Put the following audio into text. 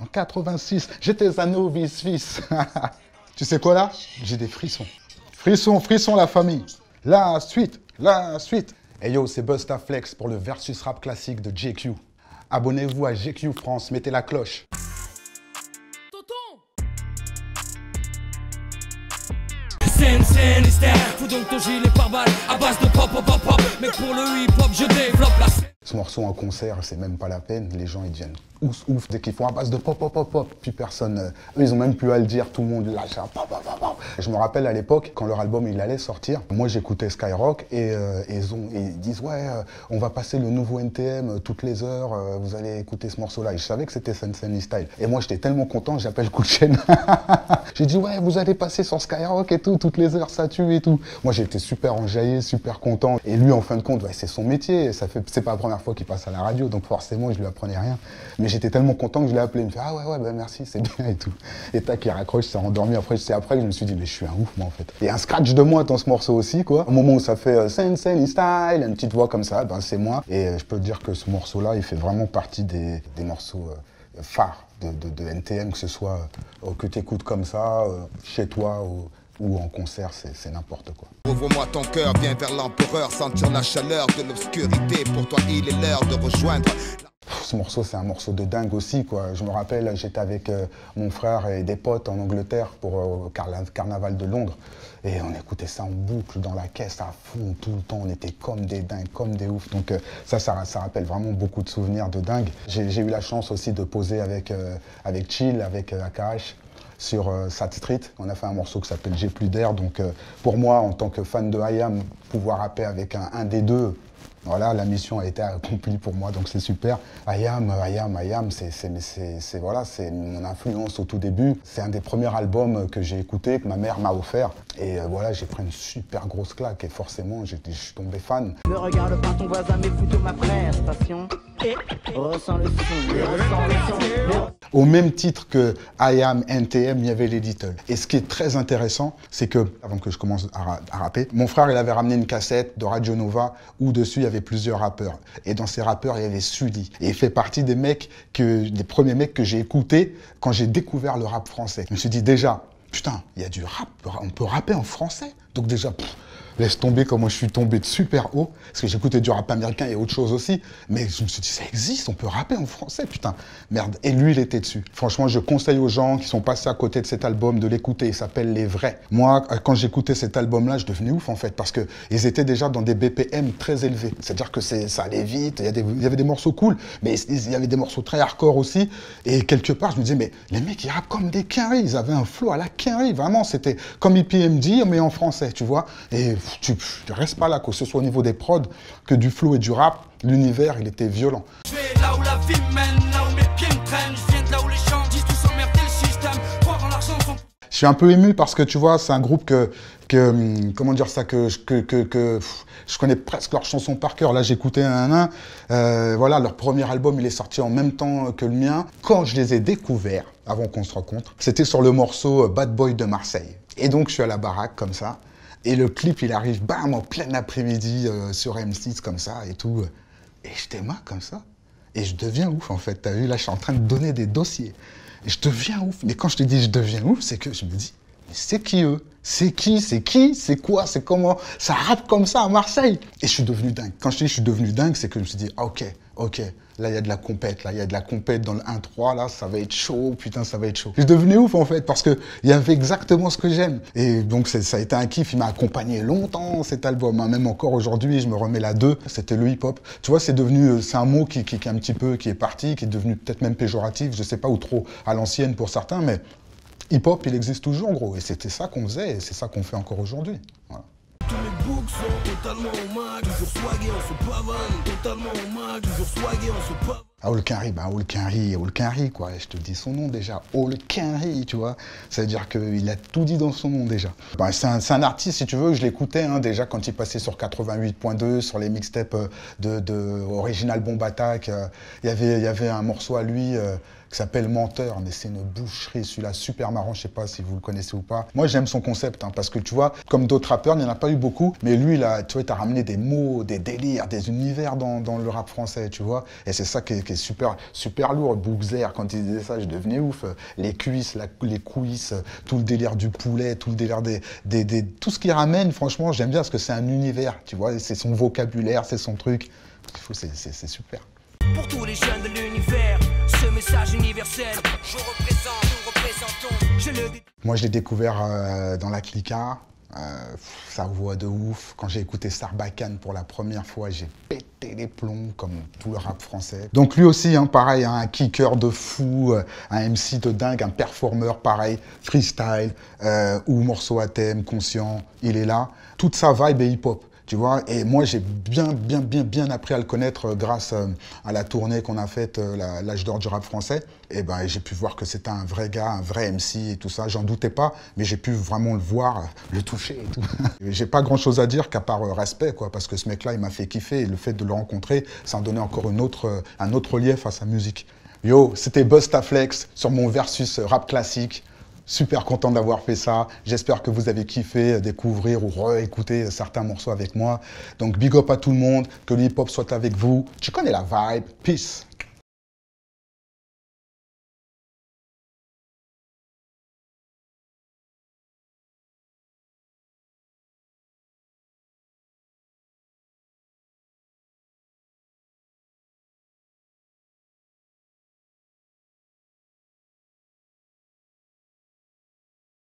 En 86, j'étais un novice fils. Tu sais quoi là? J'ai des frissons. Frissons, frissons la famille. La suite, la suite. Hey yo, c'est Bustaflex pour le versus rap classique de JQ. Abonnez-vous à JQ France, mettez la cloche. Faut donc ton gilet par balle à base de pop pop pop pop. Mais pour le hip hop je développe la scène. Ce morceau en concert, c'est même pas la peine. Les gens ils deviennent ouf dès qu'ils font à base de pop pop pop pop. Puis personne, eux ils ont même plus à le dire, tout le monde lâche un pop pop pop pop. Je me rappelle à l'époque quand leur album il allait sortir, moi j'écoutais Skyrock et ils disent ouais on va passer le nouveau NTM toutes les heures, vous allez écouter ce morceau-là. Et je savais que c'était Sensei Style. Et moi j'étais tellement content, j'appelle coup de chaîne. J'ai dit ouais vous allez passer sur Skyrock et tout, toutes les heures ça tue et tout. Moi j'étais super enjaillé, super content. Et lui en fin de compte, ouais, c'est son métier, c'est pas la première fois qu'il passe à la radio, donc forcément je lui apprenais rien. Mais j'étais tellement content que je l'ai appelé, il me fait ah ouais bah merci, c'est bien et tout. Et tac, il raccroche, s'est endormi. Après c'est après que je me suis dit mais je suis un ouf moi en fait. Il y a un scratch de moi dans ce morceau aussi quoi. Au moment où ça fait Sensei Style, une petite voix comme ça, ben c'est moi. Et je peux te dire que ce morceau-là, il fait vraiment partie des morceaux phares de NTM, que ce soit que tu écoutes comme ça, chez toi ou en concert, c'est n'importe quoi. Ouvre-moi ton cœur, viens vers l'empereur, sentir la chaleur de l'obscurité. Pour toi, il est l'heure de rejoindre. Ce morceau, c'est un morceau de dingue aussi, quoi. Je me rappelle, j'étais avec mon frère et des potes en Angleterre pour Carnaval de Londres. Et on écoutait ça en boucle, dans la caisse, à fond, tout le temps. On était comme des dingues, comme des oufs. Donc ça rappelle vraiment beaucoup de souvenirs de dingue. J'ai eu la chance aussi de poser avec Chill, avec AKH. Sur Sad Street, on a fait un morceau qui s'appelle J'ai plus d'air. Donc pour moi, en tant que fan de IAM, pouvoir rapper avec un des deux, voilà, la mission a été accomplie pour moi, donc c'est super. IAM, c'est voilà, c'est mon influence au tout début. C'est un des premiers albums que j'ai écouté, que ma mère m'a offert. Et voilà, j'ai pris une super grosse claque et forcément, je suis tombé fan. Ne regarde pas ton voisin, mais plutôt ma prestation. Et ressens le son, Au même titre que IAM, NTM, il y avait les Little. Et ce qui est très intéressant, c'est que, avant que je commence à rapper, mon frère, il avait ramené une cassette de Radio Nova où dessus, il y avait plusieurs rappeurs. Et dans ces rappeurs, il y avait Sully. Et il fait partie des premiers mecs que j'ai écoutés quand j'ai découvert le rap français. Je me suis dit déjà, putain, il y a du rap, on peut rapper en français. Donc déjà, laisse tomber comment je suis tombé de super haut, parce que j'écoutais du rap américain et autre chose aussi, mais je me suis dit, ça existe, on peut rapper en français, putain, merde. Et lui, il était dessus. Franchement, je conseille aux gens qui sont passés à côté de cet album de l'écouter, il s'appelle Les Vrais. Moi, quand j'écoutais cet album-là, je devenais ouf, en fait, parce qu'ils étaient déjà dans des BPM très élevés. C'est-à-dire que ça allait vite, il y avait des morceaux cool, mais il y avait des morceaux très hardcore aussi, et quelque part, je me disais, mais les mecs, ils rappent comme des Quinry, ils avaient un flow à la Quinry, vraiment, c'était comme EPMD, mais en français, tu vois, et tu restes pas là, que ce soit au niveau des prods, que du flow et du rap, l'univers, il était violent. Je vais là où la vie mène, là où mes pieds me traînent. Je viens de là où les gens disent tous emmerder le système. Croire en l'argent sans... Je suis un peu ému parce que tu vois, c'est un groupe comment dire ça, que je connais presque leurs chansons par cœur. Là, j'écoutais voilà, leur premier album, il est sorti en même temps que le mien. Quand je les ai découverts, avant qu'on se rencontre, c'était sur le morceau Bad Boy de Marseille. Et donc, je suis à la baraque comme ça. Et le clip, il arrive, bam, en plein après-midi sur M6 comme ça et tout. Et je démarre comme ça. Et je deviens ouf, en fait. T'as vu, là, je suis en train de donner des dossiers. Et je deviens ouf. Mais quand je te dis je deviens ouf, c'est que je me dis, mais c'est qui eux? C'est qui? C'est quoi? C'est comment? Ça rappe comme ça à Marseille. Et je suis devenu dingue. Quand je te dis je suis devenu dingue, c'est que je me suis dit, ah, ok, là, il y a de la compète. Là, il y a de la compète dans le 1-3. Là, ça va être chaud. Putain, ça va être chaud. Je suis devenu ouf, en fait, parce qu'il y avait exactement ce que j'aime. Et donc, ça a été un kiff. Il m'a accompagné longtemps, cet album. Hein. Même encore aujourd'hui, je me remets la 2. C'était le hip-hop. Tu vois, c'est devenu... C'est un mot qui est un petit peu... qui est parti, qui est devenu peut-être même péjoratif. Je sais pas, ou trop à l'ancienne pour certains, mais hip-hop, il existe toujours, gros. Et c'était ça qu'on faisait, et c'est ça qu'on fait encore aujourd'hui. Voilà. Tous mes books sont totalement au mag, toujours swagués, on se pavane. Totalement au mag, toujours swagués, on se pavane. Old Quinry, quoi. Je te dis son nom déjà. Old Quinry, tu vois. Ça veut dire qu'il a tout dit dans son nom déjà. Ben, c'est un artiste, si tu veux, je l'écoutais hein, déjà quand il passait sur 88.2, sur les mixtapes de Original Bomb Attack. Il y avait un morceau à lui qui s'appelle Menteur, mais c'est une boucherie, celui-là, super marrant, je sais pas si vous le connaissez ou pas. Moi, j'aime son concept, hein, parce que tu vois, comme d'autres rappeurs, il n'y en a pas eu beaucoup, mais Et lui, là, tu vois, t'as ramené des mots, des délires, des univers dans le rap français, tu vois. Et c'est ça qui est super, super lourd. Bougzer, quand il disait ça, je devenais ouf. Les cuisses, les couisses, tout le délire du poulet, tout le délire tout ce qu'il ramène, franchement, j'aime bien parce que c'est un univers, tu vois. C'est son vocabulaire, c'est son truc. C'est super. Pour tous les jeunes de l'univers, ce message universel, je représente, nous représentons, je le dis. Moi, je l'ai découvert dans la Clica. Sa voix de ouf. Quand j'ai écouté Sarbacane pour la première fois, j'ai pété les plombs comme tout le rap français. Donc lui aussi, hein, pareil, hein, un kicker de fou, un MC de dingue, un performeur pareil, freestyle, ou morceau à thème, conscient, il est là. Toute sa vibe est hip-hop. Tu vois, et moi j'ai bien appris à le connaître grâce à la tournée qu'on a faite, l'âge d'or du rap français. Et ben j'ai pu voir que c'était un vrai gars, un vrai MC et tout ça. J'en doutais pas, mais j'ai pu vraiment le voir, le toucher et tout. J'ai pas grand chose à dire qu'à part respect, quoi, parce que ce mec-là, il m'a fait kiffer et le fait de le rencontrer, ça en donnait encore un autre relief à sa musique. Yo, c'était Bustaflex sur mon versus rap classique. Super content d'avoir fait ça. J'espère que vous avez kiffé découvrir ou réécouter certains morceaux avec moi. Donc big up à tout le monde, que le hip-hop soit avec vous. Tu connais la vibe. Peace.